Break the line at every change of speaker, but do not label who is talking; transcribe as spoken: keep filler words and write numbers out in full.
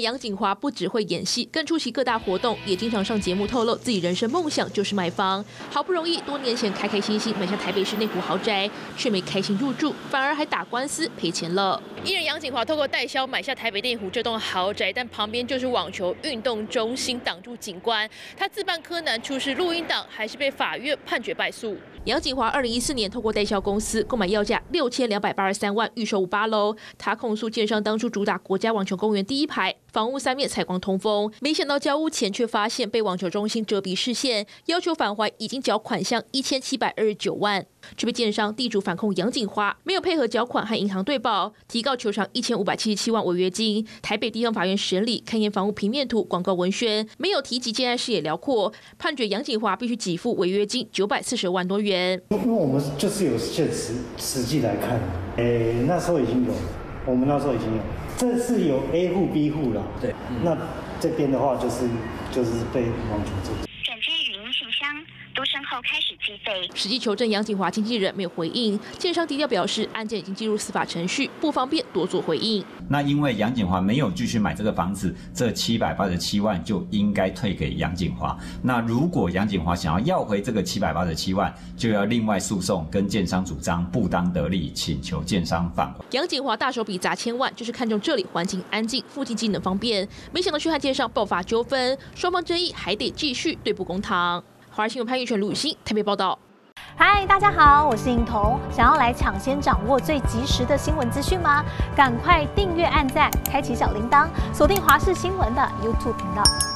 杨谨华不只会演戏，更出席各大活动，也经常上节目透露自己人生梦想就是买房。好不容易多年前开开心心买下台北市内湖豪宅，却没开心入住，反而还打官司赔钱了。艺人杨谨华透过代销买下台北内湖这栋豪宅，但旁边就是网球运动中心，挡住景观。他自办柯南出示录音档，还是被法院判决败诉。杨谨华二零一四年透过代销公司购买要价六千两百八十三万，预售五八楼。他控诉建商当初主打国家网球公园第一排，房屋三面采光通风，没想到交屋前却发现被网球中心遮蔽视线，要求返还已经缴款项一千七百二十九万，却被建商地主反控杨谨华没有配合缴款和银行对保，提告求偿一千五百七十七万违约金。台北地方法院审理勘验房屋平面图、广告文宣，没有提及建案视野辽阔，判决杨谨华必须给付违约金九百四十万多元。
因为我们就是有现实实际来看，诶，那时候已经有，我们那时候已经有，这是有 A 户 B 户了，对，嗯、那这边的话就是就是被网球做。
转接语音信箱，读成后开始计费。
实际求证，杨谨华经纪人没有回应，建商低调表示案件已经进入司法程序，不方便多做回应。
那因为杨谨华没有继续买这个房子，这七百八十七万就应该退给杨谨华。那如果杨谨华想要要回这个七百八十七万，就要另外诉讼，跟建商主张不当得利，请求建商返还。
杨谨华大手笔砸千万，就是看中这里环境安静，附近机能方便，没想到却和建商爆发纠纷，双方争议还得继续对簿公堂。华视新闻潘玉泉、卢雨欣台北报道。
嗨，大家好，我是颖彤。想要来抢先掌握最及时的新闻资讯吗？赶快订阅、按赞、开启小铃铛，锁定华视新闻的 YouTube 频道。